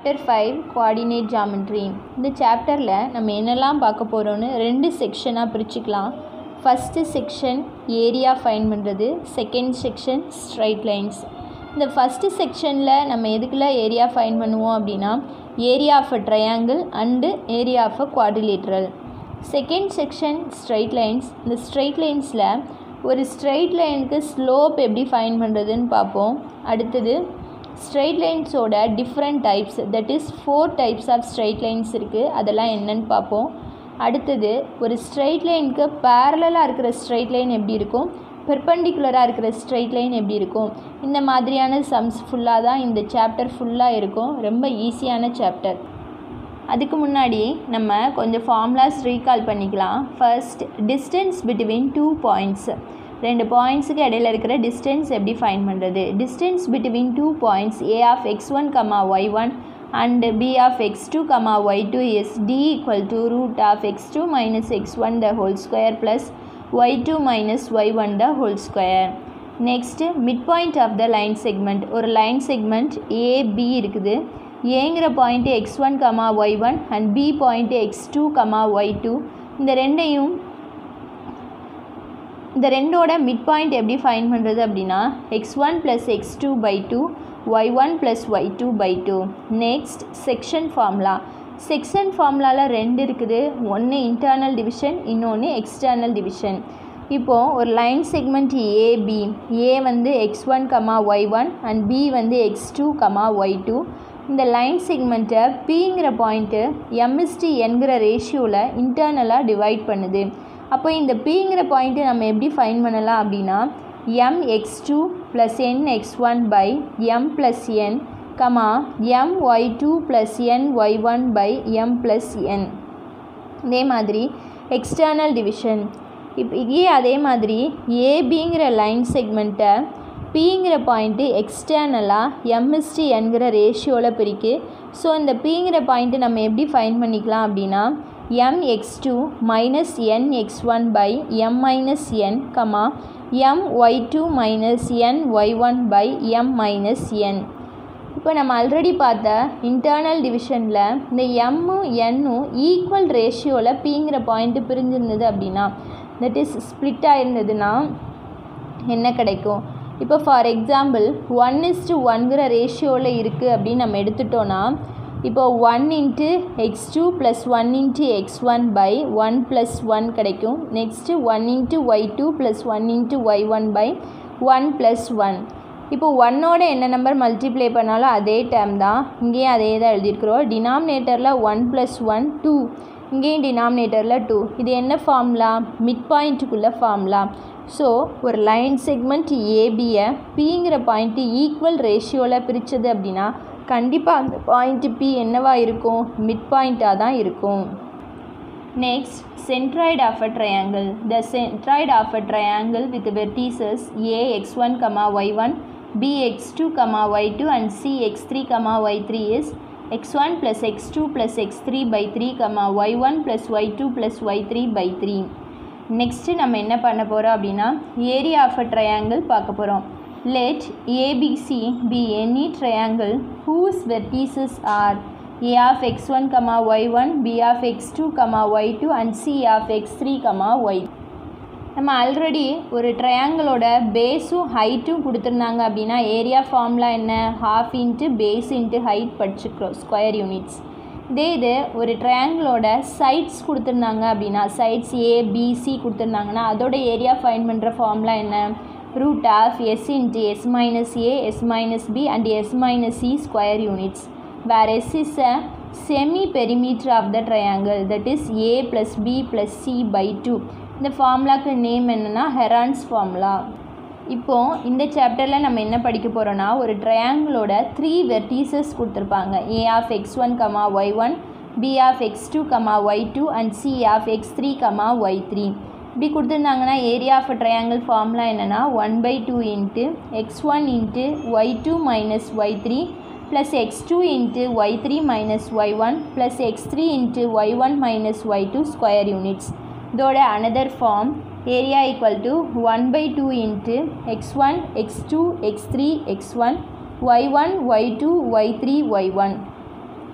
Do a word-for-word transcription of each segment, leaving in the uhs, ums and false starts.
Chapter five coordinate geometry. இந்த சாப்டரில் நம்ம என்னெல்லாம் பார்க்க போகிறோன்னு ரெண்டு செக்ஷனாக பிரிச்சுக்கலாம். ஃபஸ்ட்டு செக்ஷன் ஏரியா ஃபைன் பண்ணுறது, செகண்ட் செக்ஷன் ஸ்ட்ரைட் லைன்ஸ். இந்த ஃபஸ்ட்டு செக்ஷனில் நம்ம எதுக்குலாம் ஏரியா ஃபைன் பண்ணுவோம் அப்படின்னா area of a triangle and area of a quadrilateral. Second section straight lines. இந்த ஸ்ட்ரைட் லைன்ஸில் ஒரு ஸ்ட்ரைட் லைனுக்கு ஸ்லோப் எப்படி ஃபைன் பண்ணுறதுன்னு பார்ப்போம். அடுத்தது ஸ்ட்ரைட் லைன்ஸோட different types, that is four types of straight lines இருக்குது, அதெல்லாம் என்னென்னு பார்ப்போம். அடுத்தது ஒரு ஸ்ட்ரைட் லைனுக்கு பேரலாக இருக்கிற ஸ்ட்ரைட் லைன் எப்படி இருக்கும், பெர்பெண்டிகுலராக இருக்கிற ஸ்ட்ரைட் லைன் எப்படி இருக்கும், இந்த மாதிரியான சம்ஸ் ஃபுல்லாக தான் இந்த சாப்டர் ஃபுல்லாக இருக்கும். ரொம்ப ஈஸியான சாப்டர். அதுக்கு முன்னாடி நம்ம கொஞ்சம் ஃபார்முலாஸ் ரீகால் பண்ணிக்கலாம். First, distance between two points. ரெண்டு பாயிண்ட்ஸுக்கு இடையில இருக்கிற டிஸ்டன்ஸ் எப்படி ஃபைன் பண்ணுறது. Distance between two points A of x one comma y one and b of x two comma y two is d equal to root of x two minus x one the whole square plus y two minus y one the whole square. Next, midpoint of the line segment. ஒரு line segment A B இருக்குது. ஏங்கிற point x one comma y one and B point x two comma y two. இந்த ரெண்டையும் இந்த ரெண்டோட mid point எப்படி find பண்ணுறது அப்படின்னா x one plus x two by two y one plus y two by two. Next, section formula. Section ஃபார்முலாவில் ரெண்டு இருக்குது. ஒன்று இன்டர்னல் டிவிஷன், இன்னொன்று எக்ஸ்டர்னல் டிவிஷன். இப்போது ஒரு லைன் செக்மெண்ட் ஏபி, ஏ வந்து x one comma y one and B வந்து x two comma y two. இந்த லைன் செக்மெண்ட்டை பிங்கிற பாயிண்ட்டு எம்இஸ்டி என்கிற ரேஷியோவில் இன்டர்னலாக டிவைட் பண்ணுது. அப்போ இந்த பிங்கிற பாயிண்ட்டு நம்ம எப்படி ஃபைன் பண்ணலாம் அப்படின்னா m x two plus n x one by m plus n, comma m y two plus n y one by m plus n. இதே மாதிரி எக்ஸ்டர்னல் டிவிஷன். இப்போ இதே அதே மாதிரி ஏபிங்கிற லைன் செக்மெண்ட்டை பிங்கிற பாயிண்ட்டு எக்ஸ்டர்னலாக எம்எஸ்டி என்கிற ரேஷியோவில் பிரிக்கு. ஸோ இந்த பிங்கிற பாயிண்ட்டு நம்ம எப்படி ஃபைன் பண்ணிக்கலாம் அப்படின்னா m x two minus n x one by m minus n, comma m y two minus n y one by m minus n. இப்போ நம்ம ஆல்ரெடி பார்த்த இன்டர்னல் டிவிஷனில் இந்த எம்மும் என்னும் ஈக்குவல் ரேஷியோவில் பிங்கிற பாயிண்ட்டு பிரிஞ்சிருந்தது அப்படின்னா, தட் இஸ் ஸ்ப்ளிட் ஆகிருந்ததுன்னா என்ன கிடைக்கும். இப்போ ஃபார் எக்ஸாம்பிள் ஒன் இஸ்டு ஒன்கிற ரேஷியோவில் இருக்குது அப்படின்னு நம்ம எடுத்துட்டோன்னா இப்போ one into x two plus one into x one by one plus one கிடைக்கும். Next one into y two plus one into y one by one plus one. இப்போ ஒன்னோட என்ன நம்பர் மல்டிப்ளை பண்ணாலும் அதே டேர்ம் தான், இங்கேயும் அதே தான் எழுதியிருக்கிறோம். டினாமினேட்டரில் ஒன் ப்ளஸ் ஒன் டூ, இங்கேயும் டினாமினேட்டரில் டூ. இது என்ன ஃபார்முலா, மிட் பாயிண்ட்டுக்குள்ளே ஃபார்முலா. ஸோ ஒரு லைன் செக்மெண்ட் ஏபியை பிங்கிற பாயிண்ட்டு ஈக்குவல் ரேஷியோவில் பிரித்தது அப்படின்னா கண்டிப்பாக அந்த பாயிண்ட்டு பி என்னவா இருக்கும், மிட் பாயிண்ட்டாக தான் இருக்கும். Next, centroid of a triangle. The centroid of a triangle with vertices A x one comma y one, B x two comma y two and C x three comma y three is x one plus x two plus x three by three comma y one plus y two plus y three by three. Next நம்ம என்ன பண்ண போகிறோம் அப்படின்னா area of a triangle பார்க்க போகிறோம். Let A B C be any triangle whose vertices are A of x one, y one, B of x two, y two and C of x three, y. நம்ம already ஒரு ட்ரையாங்கிளோட பேஸும் ஹைட்டும் கொடுத்துருந்தாங்க அப்படின்னா area formula என்ன, half into base into height படிச்சுக்கிறோம், square units. இதே இது ஒரு ட்ரையாங்கிளோட சைட்ஸ் கொடுத்துருந்தாங்க அப்படின்னா, சைட்ஸ் ஏ பி சி கொடுத்துருந்தாங்கன்னா அதோட ஏரியா ஃபைன் பண்ணுற ஃபார்முலா என்ன, root of s into s minus a, s minus b and s minus c square units, where s is a semi perimeter of the triangle, that is a plus b plus c by two. இந்த ஃபார்முலாக்கு name என்னன்னா Heron's formula. இப்போது இந்த சாப்டரில் நம்ம என்ன படிக்க போகிறோன்னா ஒரு ட்ரையாங்கிளோட த்ரீ வெர்டிசஸ் கொடுத்துருப்பாங்க. a of x one, y one, b of x two, y two and c of x three, y three. இப்படி கொடுத்துருந்தாங்கன்னா ஏரியா ஆஃப் ட்ரையாங்கிள் ஃபார்முலா என்னென்னா one by two into x one into y two minus y three plus x two into y three minus y one plus x three into y one minus y two square units. இதோட another form area equal to one by two into x one x two x three x one y one y two y three y one.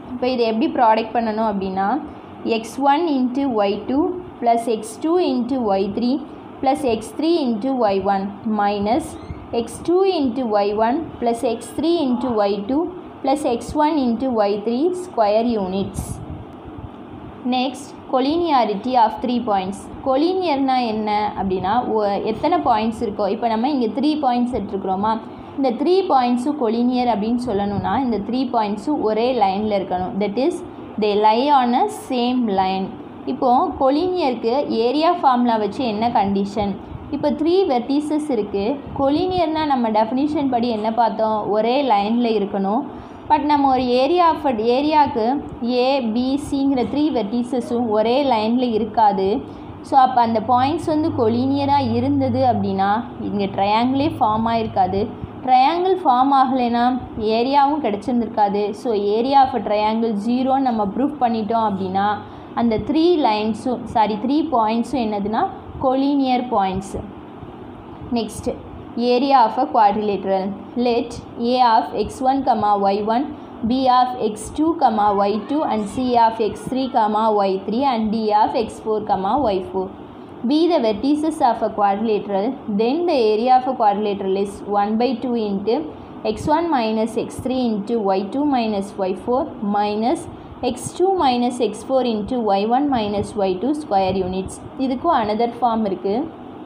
இப்போ இதை எப்படி product பண்ணணும் அப்படின்னா x one into y two plus x two into y three plus x three into y one minus x two into y one plus x three into y two plus x one into y three square units. Next collinearity of three points. கொலினியர்னா என்ன அப்படின்னா எத்தனை points இருக்கோ, இப்போ நம்ம இங்கே three points எடுத்துருக்குறோமா, இந்த three பாயிண்ட்ஸும் collinear அப்படின்னு சொல்லணும்னா இந்த த்ரீ பாயிண்ட்ஸும் ஒரே லைனில் இருக்கணும். That is they lie on a same line. இப்போது கொலினியருக்கு ஏரியா ஃபார்முலா வச்சு என்ன கண்டிஷன், இப்போ த்ரீ வெர்டிசஸ் இருக்குது. கொலினியர்னால் நம்ம டெஃபினிஷன் படி என்ன பார்த்தோம், ஒரே லைனில் இருக்கணும். பட் நம்ம ஒரு ஏரியா ஆஃப் ஏரியாவுக்கு ஏபிசிங்கிற த்ரீ வெர்டிசஸும் ஒரே லைனில் இருக்காது. ஸோ அப்போ அந்த பாயிண்ட்ஸ் வந்து கொலினியராக இருந்தது அப்படின்னா இங்கே ட்ரையாங்கிளே ஃபார்ம் ஆகிருக்காது. ட்ரையாங்கிள் ஃபார்ம் ஆகலைன்னா ஏரியாவும் கிடச்சிருந்துருக்காது. ஸோ ஏரியா ஆஃப் ட்ரையாங்கிள் ஜீரோன்னு நம்ம ப்ரூஃப் பண்ணிட்டோம் அப்படின்னா அந்த த்ரீ லைன்ஸும் சாரி த்ரீ பாயிண்ட்ஸும் என்னதுன்னா collinear points. Next area of a quadrilateral. Let a of x one comma y one, b of x two comma y two and c of x three comma y three and d of x four comma y four be the vertices of a quadrilateral. Then the area of a quadrilateral is one by two into x one minus x three into y two minus y four minus x two minus x four into y one minus y two square units. இதுக்கு another form இருக்கு.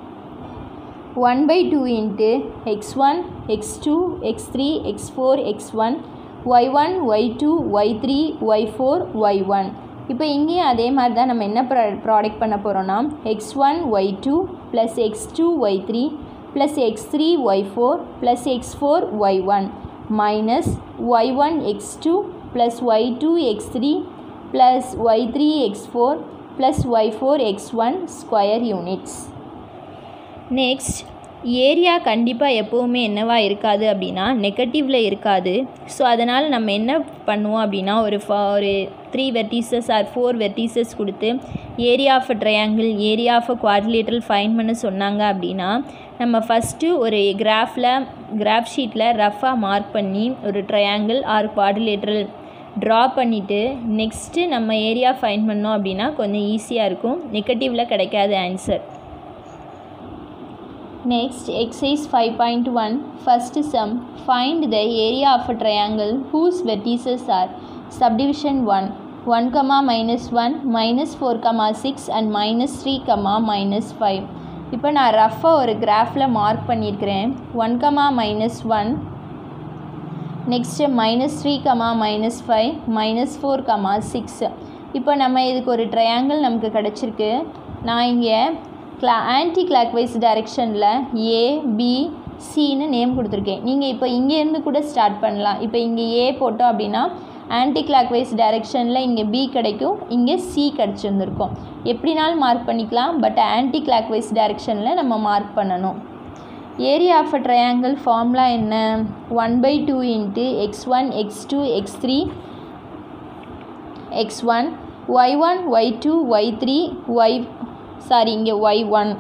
one by two into x one, x two, x three, x four, x one, y one, y two, y three, y four, y one. இப்போ இங்கேயும் அதே மாதிரி தான் நம்ம என்ன product பண்ண போகிறோன்னா x one y two plus x two y three plus x three y four plus x four y one minus y one x two plus y two x three plus y three x four plus y four x one square units. Next area கண்டிப்பாக எப்போவுமே என்னவாக இருக்காது அப்படின்னா நெகட்டிவில் இருக்காது. So அதனால் நம்ம என்ன பண்ணுவோம் அப்படின்னா ஒரு ஃபா ஒரு three vertices or four vertices கொடுத்து area of a triangle area of a quadrilateral find பண்ண சொன்னாங்க அப்படின்னா நம்ம ஃபஸ்ட்டு ஒரு கிராஃபில் கிராஃப் ஷீட்டில் ரஃபாக மார்க் பண்ணி ஒரு ட்ரையாங்கிள் ஆர் குவாட்ரிலேட்டரல் ட்ரா பண்ணிவிட்டு நெக்ஸ்ட்டு நம்ம ஏரியா ஃபைன் பண்ணோம் அப்படின்னா கொஞ்சம் ஈஸியாக இருக்கும், நெகட்டிவில் கிடைக்காது answer. Next, exercise five point one, first sum, find the area of a triangle whose vertices are subdivision one, one comma minus one, minus four comma six and minus three comma minus five. இப்போ நான் ரஃபாக ஒரு கிராஃபில் mark பண்ணியிருக்கிறேன். One comma minus one, next minus three comma minus five, minus four comma six. இப்போ நம்ம இதுக்கு ஒரு ட்ரையாங்கிள் நமக்கு கிடச்சிருக்கு. நான் இங்கே கிளா ஆன்டி கிளாக்வைஸ் டைரெக்ஷனில் ஏ பி சின்னு நேம் கொடுத்துருக்கேன். நீங்கள் இப்போ இங்கேருந்து கூட ஸ்டார்ட் பண்ணலாம். இப்போ இங்கே ஏ போட்டோம் அப்படின்னா ஆன்டி கிளாக்வைஸ் டைரெக்ஷனில் இங்கே பி கிடைக்கும், இங்கே சி கிடச்சிருந்துருக்கும். எப்படினாலும் மார்க் பண்ணிக்கலாம், பட் ஆன்டி கிளாக்வைஸ் டைரெக்ஷனில் நம்ம மார்க் பண்ணணும். Area of a triangle formula என்ன, one by two into x one x two x three x one y one y two y three y sorry இங்கே y one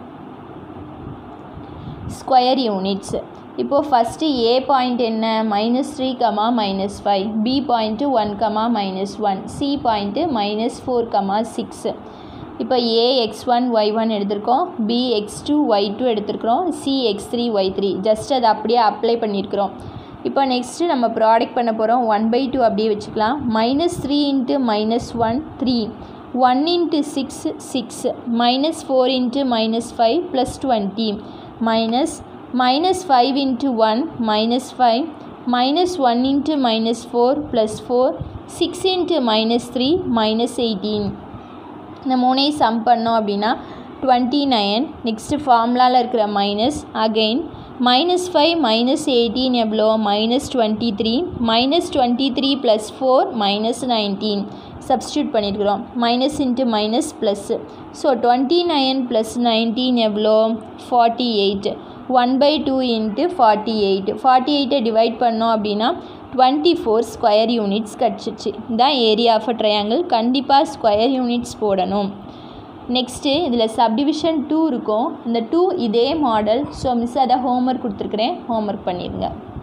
square units. இப்போது first A point என்ன, minus three comma minus five, B point one comma minus one, C point minus four comma six. இப்போ A x one y one எடுத்திருக்கோம், B x two y two எடுத்துருக்குறோம், C x three y three, just அதை அப்படியே apply பண்ணியிருக்கிறோம். இப்போ next நம்ம product பண்ண போகிறோம். ஒன் பை டூ அப்படியே வச்சுக்கலாம். Minus three into minus one three, one into six, six, minus four into minus five plus twenty, minus minus five into one, minus five, minus one into minus four plus four, six into minus three, minus eighteen. இந்த மூணையும் some பண்ணோம் அப்படின்னா twenty nine. Next ஃபார்முலாவில் இருக்கிற minus again minus five minus eighteen எவ்வளோ, minus twenty three, minus twenty three plus four minus nineteen. Substitute பண்ணியிருக்கிறோம். Minus into minus plus. So twenty nine plus nineteen எவ்வளோ, forty eight. One by two into forty eight, forty எயிட்டை divide பண்ணோம் அப்படின்னா twenty four square units கிடச்சிச்சு. இதான் area of a triangle. கண்டிப்பாக square units போடணும். Next இதில் சப்டிவிஷன் டூ இருக்கும். இந்த டூ இதே மாடல். ஸோ மிஸ் அதை ஹோம்ஒர்க் கொடுத்துருக்குறேன், ஹோம்ஒர்க் பண்ணிடுங்க.